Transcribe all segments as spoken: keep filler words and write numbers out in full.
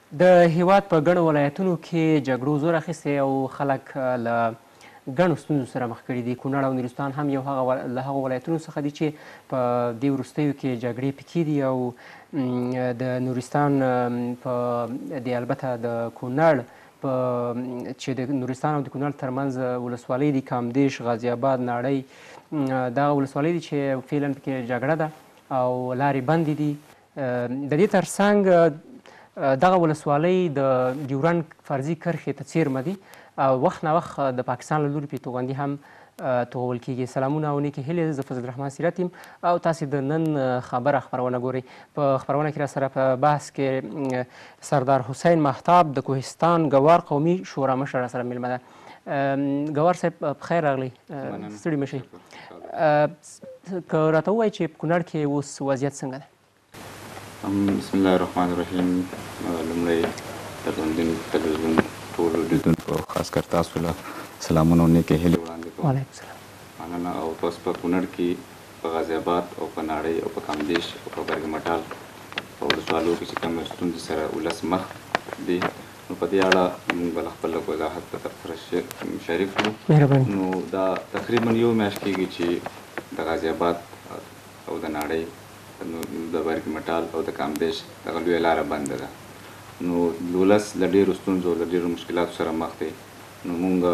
د هیواد په ګڼو ولایتونو کې جګړو زور اخیستی او خلک له ګڼو ستونزو سره مخ کړي دي. کونړ او نورستان هم یو هغه له هغو ولایتونو څخه دي چې په دې وروستیو کې جګړې پکې دي او د نورستان په د البته د کونړ په چې د نورستان او د کونړ ترمنځ ولسوالۍ دي کامدیش، غازي آباد، ناړۍ، دغه ولسوالۍ دي چې فعلا پکې جګړه ده او لارې بندې دي. د دې ترڅنګ دغه ولسوالۍ د ډیورنډ فرضي کرښې ته څیرمه دي او وخت نه وخت د پاکستان له لوري پرې توغندي هم توغول کېږي. سلامونه او نیکې هیلې، زه فضل الرحمن سیرت یم او تاسې د نن خبره خپرونه ګورئ. په خپرونه کې را سره په بحث کې سردار حسین مهتاب د کوهستان ګوار قومي شورا مشر را سره میلمه ده. ګوار صاحب پخیر راغلی، ستړي مه شئ. که راته ووایئ چې په کونړ کې اوس وضعیت څنګه ده؟ بسم الله الرحمن الرحیم. لومړی د ژوندون تلویزیون ټولو لیدونکو او خاص کر تاسو له سلامونه او نیکې هیلې وړاندې کوم. وعلیکم السلام. مننه. او تاسو په کونړ کې په غازي آباد او په ناړۍ او په کامدیش او په برګ مټال په ولسوالو کې چې کومې ستونزې سره ولس مخ دي، نو په دې اړه موږ به له خپل وضاحت په سره شریک کړو. نو دا تقریبا یو میاشت کېږي چې د غازي آباد او د ناړۍ د برګ مټال او د کامدیش دغه لویه لاره بنده ده. نو ولس له ډېرو ستونزو له ډېرو مشکلاتو سره مخ دی. نو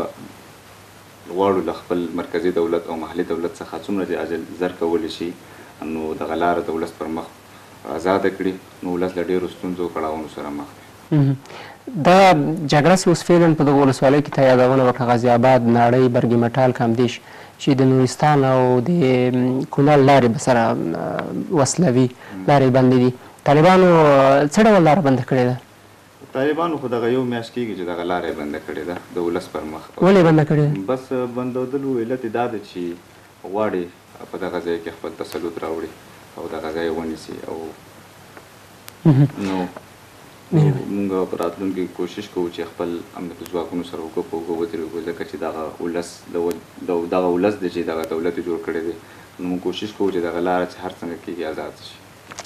موږ غواړو له خپل مرکزي دولت او محلي دولت څخه څومره چې عاجل زر کولی شي نو دغه لاره د ولس پر مخ ازاده کړي. نو ولس له ډېرو ستونزو کړاوونو سره مخ دی. دا جګړه چې اوس فعلا په دغو ولسوالیو کې ته یادونه وکړه، غازي آباد، ناړۍ، برګ مټال، کامدیش، چې د نورستان او د کونړ لارې به سره وسلوي لارې بندې دي. طالبانو څه ډول لاره بنده کړې ده؟ طالبانو خو دغه یو میاشت کېږي چې دغه لاره یې بنده کړې ده د ولس پر مخ. ولې بنده کړې ده؟ بس بندودلو علت یې دا ده چې غواړي په دغه ځای کې خپل تسلط راوړي او دغه ځای ونیسي. او نو موږ په راتلونکي کې کوشش کوو چې خپل امنیتي ځواکونو سره وکړو په اوږه ودرېږو، ځکه چې دغه ولس دغه ولس دی چې دغه دولت یې جوړ کړی دی. نو موږ کوشش کوو چې دغه لاره چې هر څنګه کېږي آزاد شي.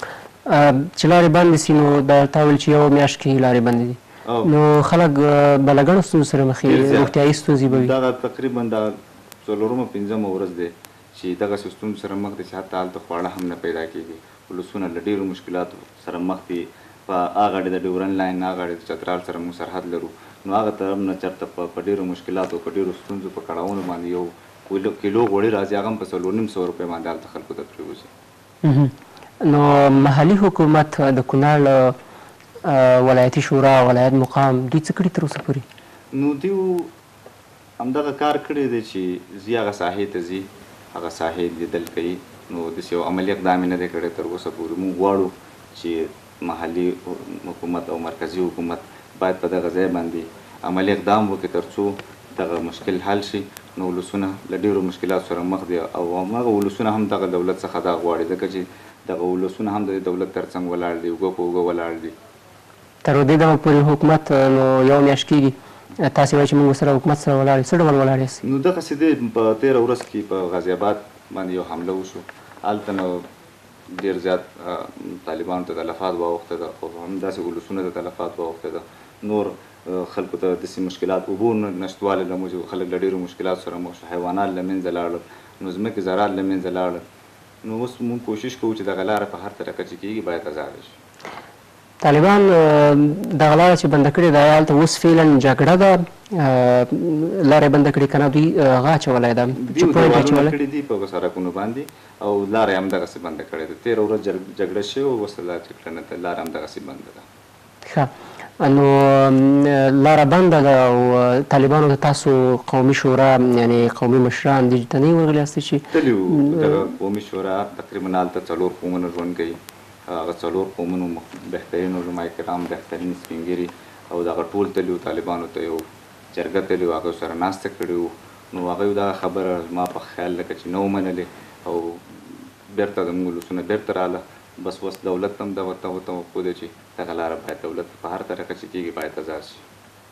چې لارې بندې سي نو دا تا ویل چې یو میاشت کې لارې بندې دي، نو خلک به له ګڼو ستونزو سره مخ وي، روغتیایي ستونزې به وي. دغه تقریبا دا څلورمه پنځمه ورځ دی چې دغسې ستونزو سره مخ دی چې حتی هلته خواړه هم نه پیدا کېږي. ولسونه له ډېرو مشکلاتو سره مخ دي. په هغه غاړې د ډیورنډ لاین هغه غاړې د چترال سره موږ سرحد لرو. نو هغه طرف نه چېرته په ډېرو مشکلاتو په ډېرو ستونزو په کړاوونو باندې یو کیلو غوړي راځي، هغه هم په څلور نیم سوه روپۍ باندې هلته خلکو ته پرېوځي. نو محلي حکومت د کونړ ولایتي شورا ولایت مقام دوی څه کړي تر اوسه پورې؟ نو دوی همدغه کار کړی دی چې ځي هغه ساحې ته ځي، هغه ساحې لیدل کوي. نو داسې یو عملي اقدام یې نه دی کړی تر اوسه پورې. موږ غواړو چې محلي حکومت او مرکزي حکومت باید په دغه ځای باندې عملي اقدام وکړي تر څو دغه مشکل حل شي. نو ولسونه له ډېرو مشکلاتو سره مخ دي او هماغه ولسونه هم دغه دولت څخه دا غواړي، ځکه چې دغه ولسونه هم د دولت تر څنګ ولاړ دي، اوږه په اوږه ولاړ دي. تر دې دمه پورې حکومت نو یو میاشت کېږي، تاسې وایئ چې موږ سره حکومت سره ولاړ یو، څه ډول ولاړ یاست؟ نو دغسې دی په تېره ورځ کې په غازي آباد باندې یو حمله وشو. هلته نو ډېر زیات طالبانو ته تلفات واوښته ده او همداسې ولسونه ته تلفات واوښته ده. نور خلکو ته داسې مشکلات، اوبو نشتوالی له موجب خلک له ډېرو مشکلاتو سره مخ شو، حیوانات له منځه لاړل، نو ځمکې زراعت له منځه لاړل. نو اوس موږ کوشش کوو چې دغه لاره په هر طریقه چې کېږي باید ازاده شي. طالبان دغه لاره چې بنده کړې ده هلته اوس فعلا جګړه ده، لاره یې بنده کړې که نه دوی هغه اچولی ده چې پوینټ اچولی کړي دي په سړکونو باندې او لاره یې همدغسې بنده کړې ده. تېره ورځ جګړه شوې وه، اوس لا جګړه نه ده، لاره همدغسې بنده ده. ښه، نو لاره بنده ده او طالبانو ته تاسو قومي شورا یعنې قومي مشران دې ته نه ورغلي یاستئ چې تللي وو؟ دغه قومي شورا تقریبا هلته څلور قومونه ژوند کوي. هغه څلور قومونو بهترین علما کرام، بهترین سپین ږیري او دغه ټول تللي وو. طالبانو ته یو جرګه تللي وو، هغوی سره ناسته کړې وو. نو هغوی دغه خبره زما په خیال لکه چې نه ومنلې او بېرته زموږ ولسونه بېرته راغله. بس اوس دولت هم دغه توقع دی چې دغه لاره باید دولت په هر طریقه چې کېږي باید ازاد شي.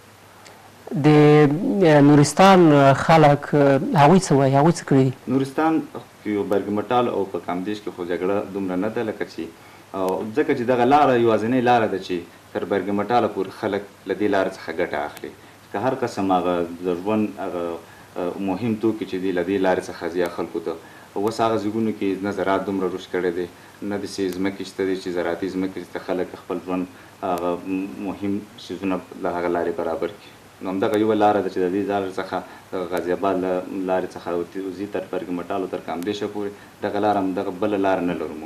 د نورستان خلک هغوی څه وایي؟ هغوی څه کړي دي؟ نورستان کې برګ مټال او په کامدیش کې خو جګړه دومره نه ده، لکه چې ځکه چې دغه لاره یوازینۍ لاره ده چې تر برګ مټاله پورې خلک له دې لارې څخه ګټه اخلي که هر قسم هغه د ژوند هغه مهم توکي چې دي له دې لارې څخه ځي خلکو ته اوس هغه ځایونو کې نه زراعت دومره رشد کړی دی نه داسې ځمکې شته دي چې زراعتي ځمکې ته خلک خپل ژوند هغه مهم څیزونه له هغه لارې برابر کړي نو همدغه یوه لاره ده چې د دې لارې څخه د غازي آباد له لارې څخه ځي تر برګ مټالو تر کامدیشه پورې دغه لاره همدغه بله لاره نه لرو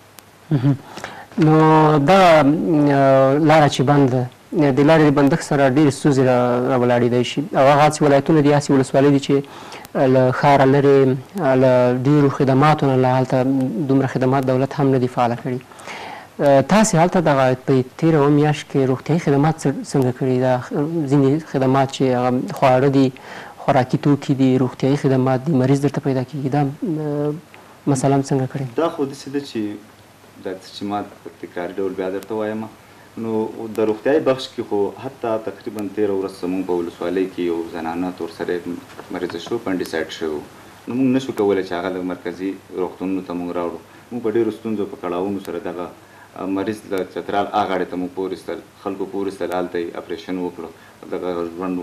موږ نو دغه لاره چې بند ده د لارې د بندښت سره ډېرې ستونزې راولاړېدی شي او هغه هسې ولایتونه دي هسې ولسوالۍ دي چې له ښاره لرې له ډېرو خدماتو نه له هلته دومره خدمات دولت هم نه دي فعاله کړي تاسې هلته دغه په تېره اوه میاشت کې روغتیایي خدمات څنګه کړي دا ځینې خدمات چې هغه خواړه دي خوراکي توکي دي روغتیایي خدمات دي مریض درته پیدا کېږي دا مسله هم څنګه کړې دا خو داسې ده چې دا چې ما په تکراري ډول بیا درته وایم نو د روغتیایي بخش کې خو حتی تقریبا تېره ورځ زموږ په ولسوالۍ کې یو زنانه ورسره مریضه شو پنډیسایډ شوی نو موږ نشو کولی چې هغه د مرکزي روغتونونو ته موږ راوړو موږ په ډېرو ستونزو په کړاوونو سره دغه مریض د چترال هغه غاړې ته موږ پورېستل خلکو پورېستل هلته یې اپریشن وکړو دغه ژوند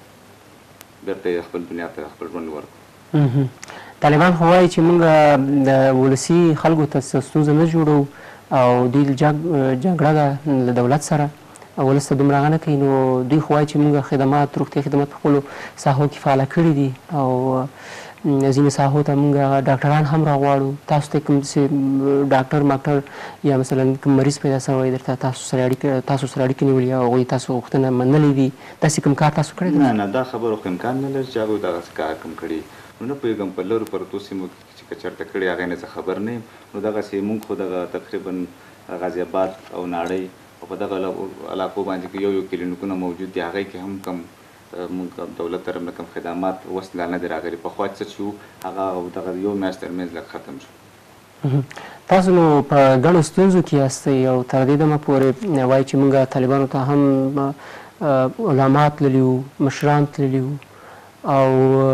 بېرته یې خپل دنیا ته خپل ژوند ورکړو طالبان خو وایي چې موږ د ولسي خلکو ته ستونزه نه جوړوو او دوی جګړه ده له دولت سره او ولس ته دومره هغه نه کوي نو دوی خو وایي چې موږ خدمات روغتیایي خدمات په خپلو ساحو کې فعاله کړي دي او ځینې ساحو ته موږ ډاکټران هم راغواړو تاسو ته کوم داسې ډاکټر ماکټر یا مثلا کوم مریض پیدا شوی درته تاسو سره اړیکه تاسو سره اړیکې نیولې او هغوی تاسو غوښتنه منلې دي داسې کوم کار تاسو کړی نه نه دا خبرو خو امکان نه لري چې هغوی دغسې کار کوم کړي نو نه پوهېږم په لرو پرتو سیمو کې چې که چېرته کړي هغې نه زه خبر نه یم نو دغسې موږ خو دغه تقریبا غازي آباد او ناړۍ او په دغه علاقو باندې یو یو کلینیکونه موجود دي هغې کې هم کم موږ دولت طرف نه کوم خدمات اوس لا نه دي راغلي پخوا څه چې وو هغه او دغه یو میاشت ترمنځ لږ ختم شو تاسو نو په ګڼو ستونزو کې یاستئ او تر دې دمه پورې وایي چې موږ طالبانو ته هم علما تللي وو مشران تللي وو او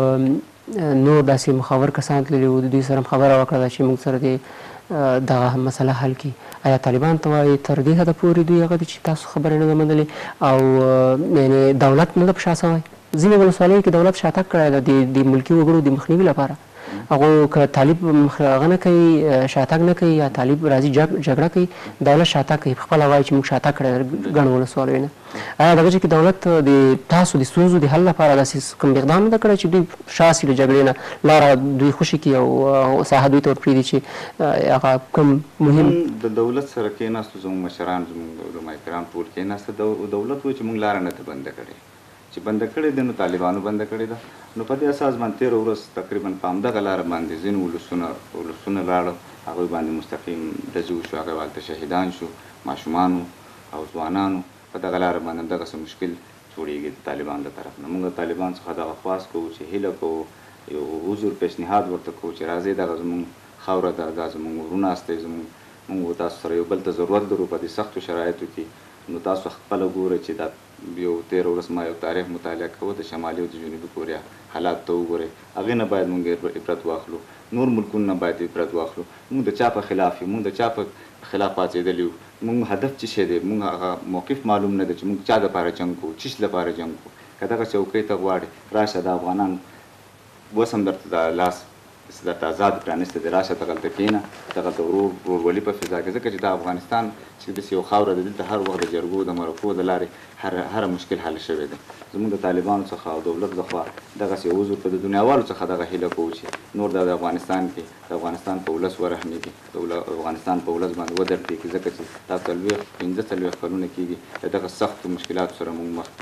نور داسې مخاور کسان تللي وو د دوی سره هم خبره وکړه چې موږ سره دې دغه مسله حل کړي آیا طالبان ته وایي تر دې حده پورې دوی هغه دي چې تاسو خبرې نه ده منلې او یعنې دولت نه ده په شا سوی ځینې ولسوالیو کې دولت شاتګ کړی ده د ملکي وګړو د مخنیوي لپاره هغو که طالب هغه نه کوي شاتګ نه کوي یا طالب راځي جګړه کوي دولت شاتګ کوي پخپله وایي چې موږ شاتګ کړی ګڼو ولسوالیو نه آیا دغه ځای کې دولت د تاسو د ستونزو د حل لپاره داسې کوم اقدام نه ده کړی چې دوی شا سي له جګړې نه لاره دوی خوشي کړي او ساحه دوی ته ورپرېږدي چې هغه کوم مهم د دولت سره کېناستو زموږ مشران زموږ علما کرام ټول کېناسته دولت وایي چې موږ لاره نه ده بنده کړې چې بنده کړې ده نو طالبانو بنده کړې ده نو په دې اساس باندې تېره ورځ تقریبا په همدغه لاره باندې ځینو ولسونه ولسونه لاړل هغوی باندې مستقیم ډزې وشو هغوی هلته شهیدان شو ماشومانو او ځوانانو په دغه لاره باندې همدغسې مشکل جوړېږي د طالبانو له طرف نه موږ طالبان څخه دغه خواست کوو چې هیله کوو یو حضور پیشنهاد ورته کوو چې راځئ دغه زموږ خاوره ده دا زموږ ورونه استئ زموږ موږ تاسو سره یو بل ته ضرورت لرو په دې سختو شرایطو کې نو تاسو خپله ګورئ چې دا یو تېره ورځ ما یو تاریخ مطالعه کوو د شمالي او د جنوبي کوریا حالات ته وګورئ هغې نه باید موږ عبرت واخلو نور ملکونو نه باید عبرت واخلو موږ د چا په خلاف یو موږ د چا په خلاف پاڅېدلي یو موږ هدف څه شی دی موږ هغه موقف معلوم نه ده چې موږ چا دپاره جنګ کوو څه لپاره جنګ کوو که دغه چوکۍ ته غواړې راشه د افغانان اوس هم درته د لاس درته آزاد پرانیستی دی راشه دغلته کښېنه دغلته ورور ورورولي په فضا کې ځکه چې د افغانستان چې داسې یو خاوره ده دلته هر وخت د جرګو د مرکو د لارې هر هر مشکل حل شوی دی زموږ د طالبانو څخه او دولت لخوا دغسې یو عذر په د دنیاوالو څخه دغه هیله کوو چې نور دا د افغانستان کې د افغانستان په ولس ورحمېږي د افغانستان په ولس باندې ودرېږي ځکه چې دا څلوېښت پنځه څلوېښت کلونه کېږي د دغه سختو مشکلاتو سره موږ مخ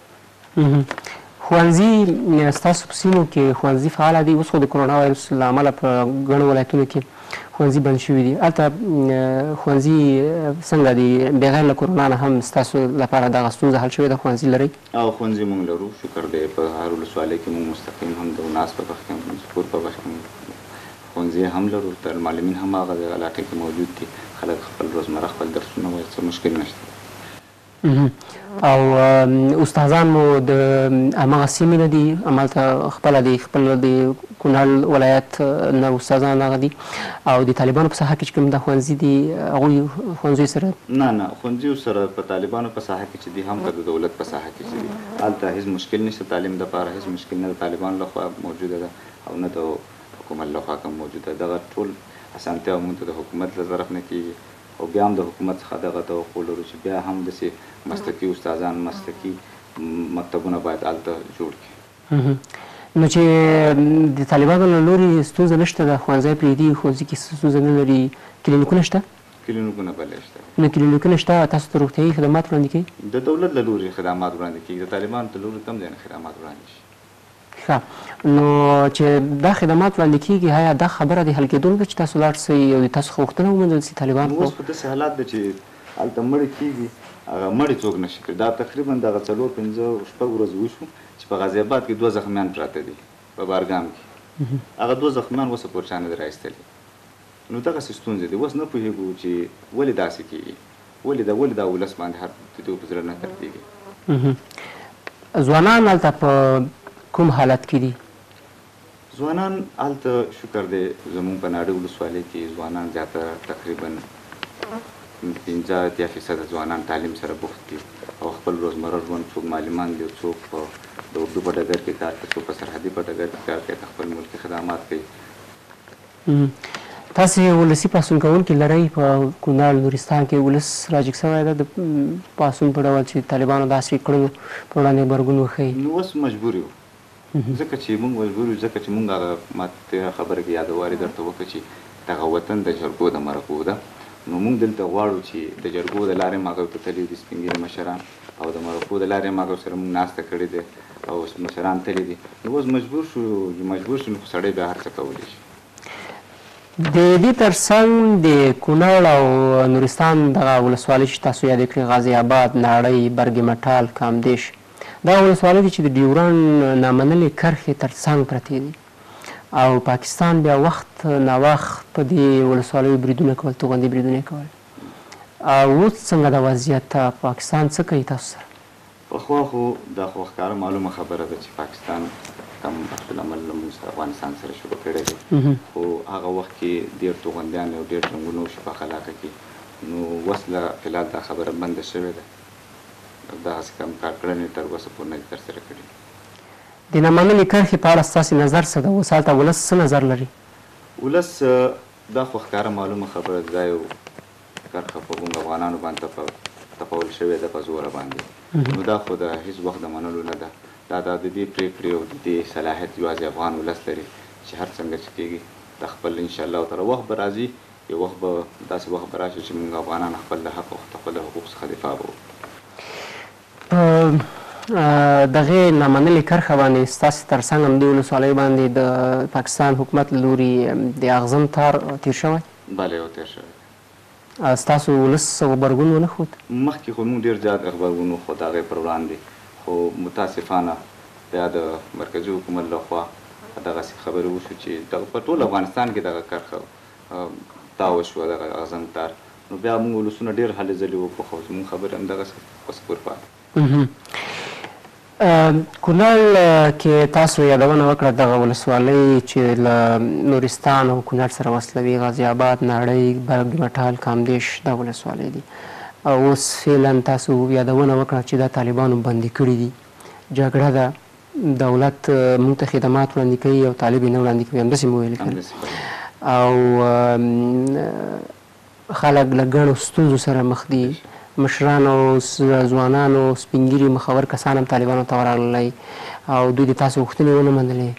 کړو ښوونځي ستاسو په سیمو کې ښوونځي فعاله دي اوس خو د کرونا وایرس له امله په ګڼو ولایتونو کې ښوونځي بند شوي دي هلته ښوونځي څنګه دي بغیر له کرونا نه هم ستاسو لپاره دغه ستونزه حل شوې ده ښوونځي لرئ او ښوونځي موږ لرو شکر دی په هر ولسوالۍ کې موږ مستقیم هم د وناس په بخت کې هم سپور په بخت کې ښوونځي هم لرو تر معلمین هم هغه د علاقې کې موجود دي خلک خپل روزمره خپل درسونه وایي څه مشکل نشته او استادان مو د هماغه سیمې نه دي، همالته خپله د خپل د کونړ ولایت نه استادان هغه دي او د طالبانو په ساحه کې چې کوم د ښوونځي دي هغوی ښوونځیو سره نه نه ښوونځیو سره په طالبانو په ساحه کې چې دي هم که د دولت په ساحه کې چې دي هلته هېڅ مشکل نشته، تعلیم دپاره هېڅ مشکل نه د طالبانو لخوا موجوده ده او نه د حکومت لخوا کوم موجوده ده. دغه ټول اسانتیا مونږ ته د حکومت له طرف نه کېږي او بیا هم د حکومت څخه دغه توقع لرو چې بیا هم داسې مسلکي استادان مسلکي مکتبونه باید هلته جوړ کړي. نو چې د طالبانو له لوري ستونزه نشته د ښوونځی پرېږدي ښوونځي کې ستونزه نه لري، کلینیکونه شته؟ کلینیکونه بله شته. نو کلینیکونه شته، تاسو ته روغتیایي خدمات وړاندې کوي؟ د دولت له لوري خدمات وړاندې کېږي، د طالبانو له لوري کوم ځای نه خدمات وړاندې شي. ښه، نو چې دا خدمات وړاندې کېږي آیا دا خبره د حل کېدلو ده چې تاسو لاړ شئ او د تاسو غوښتنه ومنل شي طالبان؟ اوس په داسې حالات ده چې هلته مړې کېږي، هغه مړې څوک نشي کړي. دا تقریبا دغه څلور پنځه شپږ ورځې وشو چې په غازي آباد کې دوه زخمیان پراته دي په بارګام کې. هغه دوه زخمیان اوسه پورې چا نه دي راایستلي. نو دغسې ستونزې دي. اوس نه پوهېږو چې ولې داسې کېږي، ولې دا ولې دا ولس باندې هر د دوی په زړه نه ترتېږي. ځوانان هلته په کوم حالت کې دي؟ ځوانان هلته شکر دی زموږ په ناړۍ ولسوالۍ کې ځوانان زیاتره تقریبا پنځه اتیا فیصده ځوانان تعلیم سره بوخت دي او خپل روزمره ژوند څوک معلمان دي، څوک په د اردو په ډګر کې کار کوي، څوک په سرحدي په ډګر کې کار کوي، خپل ملکي خدمات کوي. تاسې ولسي پاڅون کوونکي لرئ په کونړ نورستان کې ولس راجګ شوی ده د پاڅون په ډول چې طالبانو داسې کړنو په وړاندې غبرګون وښیي؟ نو اوس مجبور یو، ځکه چې موږ مجبور یو، ځکه چې موږ هغه ما تېره خبره کې یادواري درته وکړه چې دغه وطن د جرګو د مرکو ده. نو موږ دلته غواړو چې د جرګو د لارې ماغو ته تللي دي سپین ږیري مشران او د مرکو د لارې ماغو سره موږ ناسته کړې ده او مشران تللي دي. نو اوس مجبور شو مجبور شو نو سړی بیا هر څه کولی شي. د دې ترڅنګ د کونړ او نورستان دغه ولسوالۍ چې تاسو یادې کړې غازي آباد، ناړۍ، برګ مټال، کامدېش، دغه ولسوالۍ دي چې د ډیورنډ نامنلې کرښې ترڅنګ پرتې دي او پاکستان بیا وخت ناوخت په دې ولسوالیو بریدونه کول، توغندي بریدونه کول. او اوس څنګه د وضعیت پاکستان څه کوي تاسو سره؟ پخوا خو دا خو ښکاره معلومه خبره ده چې پاکستان کم عکس العمل له موږ افغانستان سره شروع کړی دی، خو هغه وخت کې ډېر توغندیان او ډېر جنګونه وشو په علاقه کې. نو اوس له فلحال دا خبره بنده شوې ده، دغسې کم کارکړنې تر اوسه پورې نه دي ترسره کړي. د نامنلې کرښې په اړه ستاسې نظر څه ده؟ اوس هلته ولس څه نظر لري؟ ولس دا خو ښکاره معلومه خبره ده، دا یو کرښه په موږ افغانانو باندې تپول شوې ده په زوره باندې. نو دا خو د هېڅ وخت د منلو نه ده. دا د دې پرېکړې او د دې صلاحیت یوازې افغان ولس لري چې هر څنګه چې کېږي د خپل انشاءالله تعالی وخت به راځي، یو وخت به داسې وخت به راشي چې موږ افغانان خپل د حق او خپل حقوق څخه دفاع به وکړو. دغې نامنلې کرښه باندې ستاسې تر څنګ همدې ولسوالیو باندې د پاکستان حکومت له لوري د اغزن تار تیر شوی؟ بله یو تیر شوی. ستاسو ولس غبرګون ونه ښود؟ مخکې خو موږ ډېر زیات غبرګون وښود هغې پر وړاندې، خو متاسفانه بیا د مرکزي حکومت لخوا دغسې خبرې وشو چې دغه په ټول افغانستان کې دغه کرښه تا وشوه دغه اغزن تار. نو بیا موږ ولسونه ډېر هلې ځلې وپوښو، زموږ خبرې هم دغسې پس پور پاتې. کونړ کې تاسو یادونه وکړه دغه ولسوالۍ چې له نورستان او کونړ سره وصلوي، غازي آباد، ناړۍ، برګ مټال، کامدېش دا ولسوالۍ دي. اوس فعلا تاسو یادونه وکړه چې دا طالبانو بندي کړي دي، جګړه ده، دولت موږ ته خدمات وړاندې کوي او طالب یې نه وړاندې کوي، همداسې مو ویل کړل. او خلک له ګڼو ستونزو سره مخ دي، مشران او ځوانان او سپین ږیري مخور کسان هم طالبانو ته ورغلي او دوی د تاسو غوښتنې ونه منلې.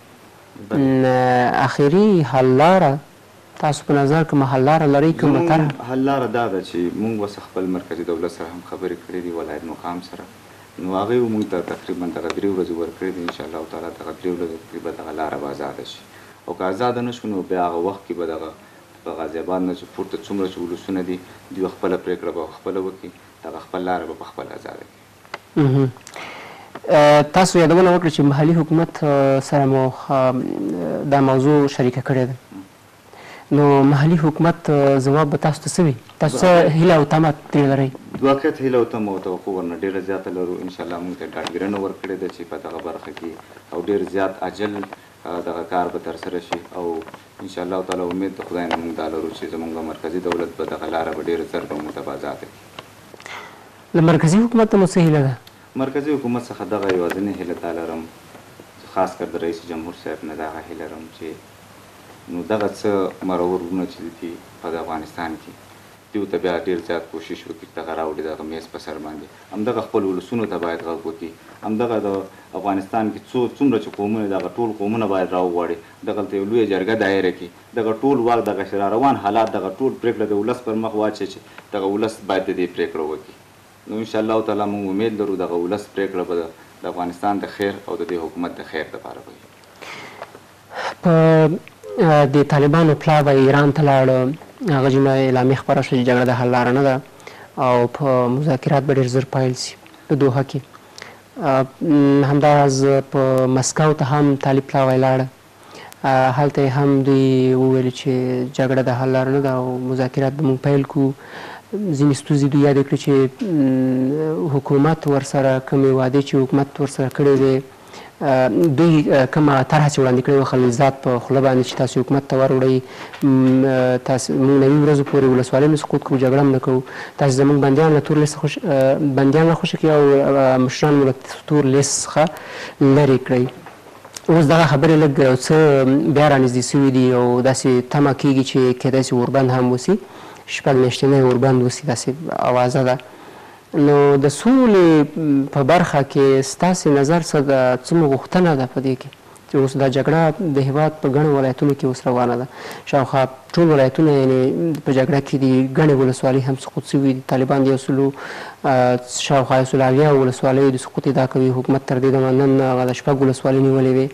اخري حل لاره تاسو په نظر کومه حل لاره لرئ؟ کومه طرحه؟ حل لاره دا ده چې موږ اوس خپل مرکزي دولت سره هم خبرې کړې دي، ولایت مقام سره. نو هغوی موږ ته تقریبا دغه درې ورځې ورکړې دي، انشاءالله تعالی دغه درې ورځې کې به دغه لاره به ازاده شي. او که ازاده نه شو نو بیا هغه وخت کې به دغه په غازي آباد نه چې پورته څومره چې ولسونه دي دوی خپله پرېکړه به خپله وکړي، دغه خپل لاره به په خپله ازاده کړي. تاسو یادونه وکړه چې محلي حکومت سره مو دا موضوع شریکه کړې ده، نو محلي حکومت ځواب به تاسو ته څه وي؟ تاسو څه هیله او طمع ترې لرئ؟ د واقعیت هیله او تمه او توقع ورنه ډېره زیاته لرو. انشاءالله موږ ته ډاډګیرنه ورکړې ده چې په دغه برخه کې او ډېر زیات عجل دغه کار به ترسره شي او انشاءالله تعالی امید د خدای نه موږ دا لرو چې زموږ مرکزي دولت به دغه لاره به ډېره ژر به متبازاته کړي. له مرکزي حکومت ته مو څه هیله ده؟ مرکزي حکومت څخه دغه یوازینۍ هیله دا لرم خاص کر د رئیس جمهور صاحب نه دغه هیله لرم چې نو دغه څه مرور وروڼه چې دي په افغانستان کې دیو ته بیا ډېر زیات کوشش وکړي دغه راوړي دغه میز په سر باندې همدغه خپل ولسونو ته باید غږ وکړي. همدغه د افغانستان کې څو څومره چې قومونه دغه ټول قومونه باید راوغواړي دغلته یو لویه جرګه دایره کړي دغه ټول واک دغه راروان حالات دغه ټول پرېکړه د ولس پر مخ واچوي چې دغه ولس باید د دې پرېکړه وکړي. نو انشاءالله تعالی موږ امید لرو دغه ولس پرېکړه به د افغانستان د خیر او د دې حکومت د خیر دپاره وي. په د طالبانو پلا به ایران ته لاړه هغه جمله اعلامیه خپره شوه چې جګړه د حل لاره نه ده او په مذاکرات به ډېر ژر پیل شي په دوحه کې. همداراز په مسکو ته هم طالب پلاوی لاړه هلته یې هم دوی وویل چې جګړه د حل لاره نه ده او مذاکرات به موږ پیل کړو. ځینې ستونزې دوی یادې کړې چې حکومت ورسره کومې وعدې چې حکومت ورسره کړې وې دوی کومه طرحه چې وړاندې کړې وه خلیلزاد په خوله باندې چې تاسو حکومت ته وروړئ تاسو موږ نوي ورځو پورې ولسوالۍ نه سقوط کوو جګړه هم نه کوو تاسو زموږ بندیان له تور لیست بندیان راخوشي کړئ او مشران مو له تور لیست څخه لرې کړئ. اوس دغه خبرې لږ یو څه بیا رانږدې سوي دي او داسې تمه کېږي چې کیدای شي اوربند هم وسي شپږ میاشتنی اوربند وسي داسې اوازه ده. نو د سولې په برخه کې ستاسې نظر څه ده څه مو غوښتنه ده په دې کې چې اوس دا جګړه د هېواد په ګڼو ولایتونو کې اوس روانه ده شاوخوا ټول ولایتونه یعنې په جګړه کې دي ګڼې ولسوالۍ هم سقوط سوي دي طالبان د یو سلو شاوخوا یو سلو اویا ولسوالیو د سقوط ادعا کوي حکومت تر دې دمه نن هغه د شپږ ولسوالۍ نیولې وې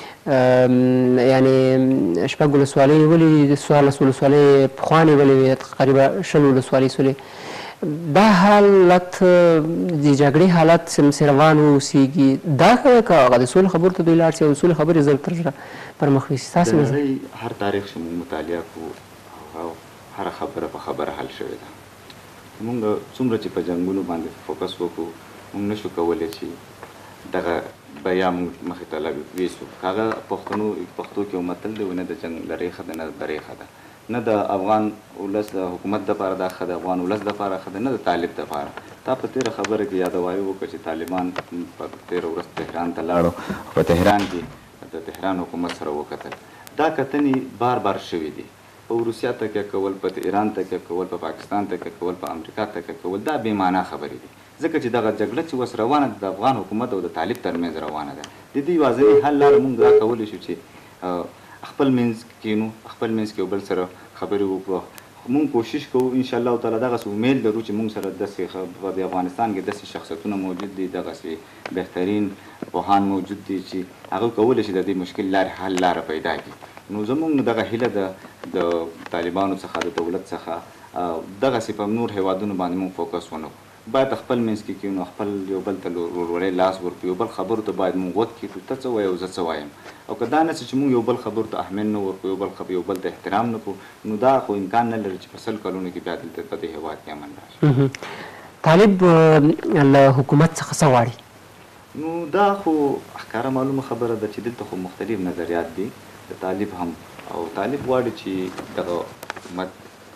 یعنې شپږ ولسوالۍ نیولې دي څوارلس ولسوالۍ پخوا نیولې وې تقریبا شل ولسوالۍ سولې. دا حالت د جګړې حالت چې روان اوسېږي دا ښه که هغه د سولې خبرو ته دوی لاړ شي او د سولې خبرې زر تر زره پر مخ یوسي. ستاسې نظر هر تاریخ چې موږ مطالعه کوو هره خبره په خبره حل شوې ده. موږ څومره چې په جنګونو باندې فوکس وکړو موږ نشو کولی چې دغه بیا موږ مخې ته ویسو. هغه پښتنو پښتو کې یو متل دی نه د جنګ لرې ښه ده نه د برې ښه ده نه د افغان ولس د حکومت دپاره دا ښه ده افغان ولس دپاره ښه ده نه د طالب دپاره. تا په تېره خبره کې یادوایي وکړه چې طالبان په تېره ورځ تهران ته لاړو په تهران کې د تهران حکومت سره وکتل. دا کتنې بار بار شوي دي په روسیه تکیه کول په ایران تکیه کول په پاکستان تکیه کول په امریکا تکیه کول دا بې معنا خبرې دي ځکه چې دغه جګړه چې اوس روانه ده د افغان حکومت او د طالب ترمنځ روانه ده. د دې یوازینۍ حل لاره موږ دا کولی شو چې خپل منځ کینو خپل منځ کې یو بل سره خبرې وکړو. موږ کوشش کوو انشاءالله تعالی دغسې امید لرو چې موږ سره داسې په د افغانستان کې داسې شخصیتونه موجود دي دغسې بهترین پوهان موجود دي چې هغوی کولی شي د دې مشکل لارې حل لاره پیدا کړي. نو زموږ دغه هیله ده د طالبانو څخه د دولت څخه دغسې په نور هیوادونو باندې موږ فوکس ونه کړو باید خپل منځ کې کینو خپل یو بل ته ورورولۍ لاس ورکړو یو بل خبرو ته باید موږ غوږ کېږدو ته څه وایې او زه څه وایم او که دا نه چې موږ یو بل خبرو ته اهمیت نه ورکړو یو بل یو بل ته احترام نه کړو نو دا خو امکان نه لري چې په سل کلونو کې بیا دلته په دې هېواد کې امن راشي. طالب له حکومت څخه څه غواړي؟ نو دا خو ښکاره معلومه خبره ده چې دلته خو مختلف نظریات دي د طالب هم او طالب غواړي چې دغه حکومت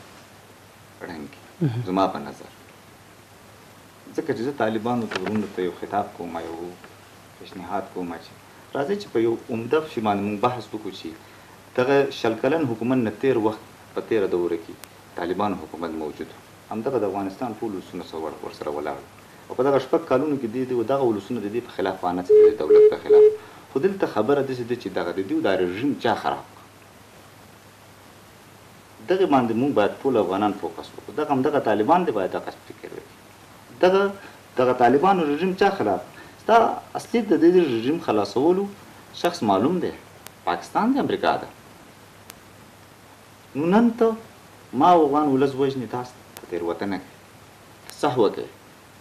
ړنګ کړي زما په نظر ځکه چې زه طالبانو ته وروڼو ته یو خطاب کوم یو پیشنهاد کوم چې راځئ چې په یو عمده شي باندې موږ بحث وکړو چې دغه شل کلن حکومت نه تېر وخت په تېره دوره کې طالبانو حکومت موجود همدغه د افغانستان ټول ولسونه ورسره ولاړ او په دغه شپږ کلونو کې دې دغه ولسونه د دې په خلاف فعالیت کوي د دولت په خلاف خو دلته خبره داسې ده چې دغه د دوی دا رژیم چا خراب کړ دغه باندې موږ باید ټول افغانان فوکس وکړو دغه همدغه طالبان دی باید دغه فکر وکړي دغه دغه طالبانو رژیم چا خلاف ستا اصلي د دې رژیم خلاصولو شخص معلوم دی پاکستان دی امریکا ده نو نن ته ما افغان ولس وژني تاسو په تېروتنه کې صح وکړئ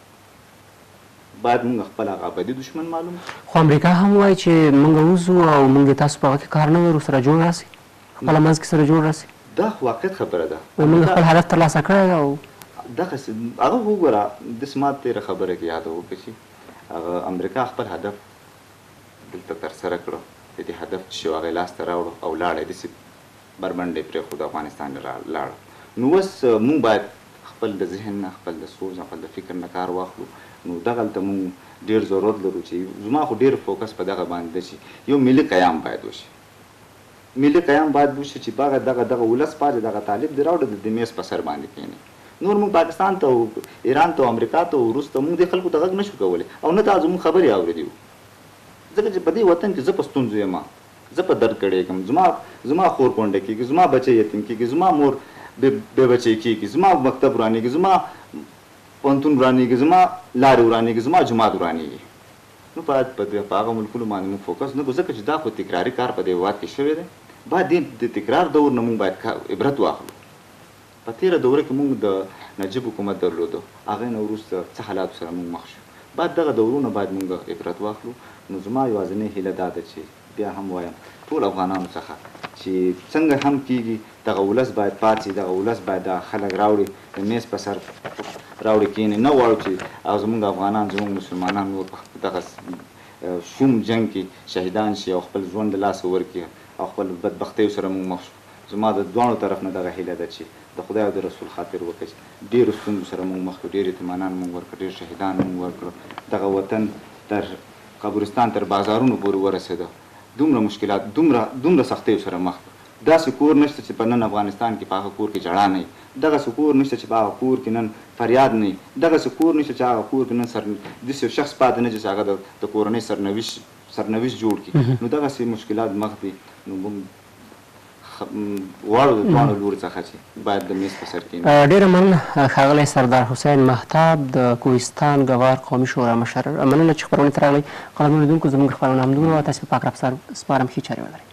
باید موږ خپل هغه ابدي دشمن معلوم خو امریکا هم وایي چې موږ وځو او موږ تاسو په هغه کې کار نه لرو سره جوړ راسي خپله منځ کې سره جوړ راسي دا خو واقعیت خبره ده موږ خپل هدف ترلاسه کړی او دغسې هغه وګوره داسې ما تېره خبره کې یاده وکړه چې هغه امریکا خپل هدف دلته ترسره کړه د دې هدف چې شو هغه یې لاسته راوړو او لاړه داسې بربنډ یې پرېښود افغانستان لاړه نو اوس موږ باید خپل د ذهن نه خپل د سوچ نه خپل د فکر نه کار واخلو نو دغلته موږ ډېر ضرورت لرو چې زما خو ډېر فوکس په دغه باندې ده چې یو ملي قیام باید وشي ملي قیام باید وشي چې باغه دغه دغه ولس پاتې دغه طالب دې راوړه د میز په سر باندې کښېني نور موږ پاکستان ته او ایران ته او امریکا ته او روس ته موږ دې خلکو ته غږ نشو کولی او نه دا زموږ خبرې اورېدي وو ځکه چې په دې وطن کې زه په ستونزو یم زه په درد کړېږم زما زما خور کونډه کېږي زما بچی یتیم کېږي زما مور بې بچی کېږي زما مکتب ورانېږي زما پوهنتون ورانېږي زما لارې ورانېږي زما جومات ورانېږي نو باید په هغه ملکونو باندې موږ فوکس نه کړو ځکه چې دا خو تکراري کار په دې هېواد کې شوی دی باید دې د تکرار دور نه موږ باید عبرت واخلو په تېره دوره کې موږ د نجیب حکومت درلودو هغې نه وروسته څه حالاتو سره موږ مخ شو باید دغه دورونه باید موږ عبرت واخلو نو زما یوازینۍ هیله دا ده چې بیا هم وایم ټول افغانانو څخه چې څنګه هم کېږي دغه ولس باید پاتې دغه ولس باید دا خلک راوړي د میز په سر راوړي کښېني نه غواړو چې او زموږ افغانان زموږ مسلمانان نور په دغه شوم جنګ کې شهیدان شي او خپل ژوند د لاسه ورکړي او خپل بدبختیو سره موږ مخ شو زما د دواړو طرف نه دغه هیله ده چې د خدای او د رسول خاطر وکړي چې ډېرو ستونزو سره موږ مخ کړو ډېر اطمینان موږ ورکړو ډېر شهیدان موږ ورکړو دغه وطن تر قبرستان تر بازارونو پورې ورسېده دومره مشکلات دومره دومره سختیو سره مخ داسې کور نشته چې په نن افغانستان کې په هغه کور کې ژړا نه وي دغسې کور نشته چې په هغه کور کې نن فریاد نه وي دغسې کور نشته چې هغه کور کې نن سر داسې یو شخص پاتې نه چې هغه د کورنۍ سرنوشت سرنوشت جوړ کړي نو دغسې مشکلات مخ دي نو موږ غواړو د دواړو لورو څخه چې باید د میز په سر کښېني ډېره مننه ښاغلی سردار حسین مهتاب د کوهستان ګوار قومي شورا مشر مننه چې خپرونې ته راغلی قدرمنو لیدونکو زموږ خپرونه همدومره وه تاسې په پاک رب سپارم ښې چارې ولرئ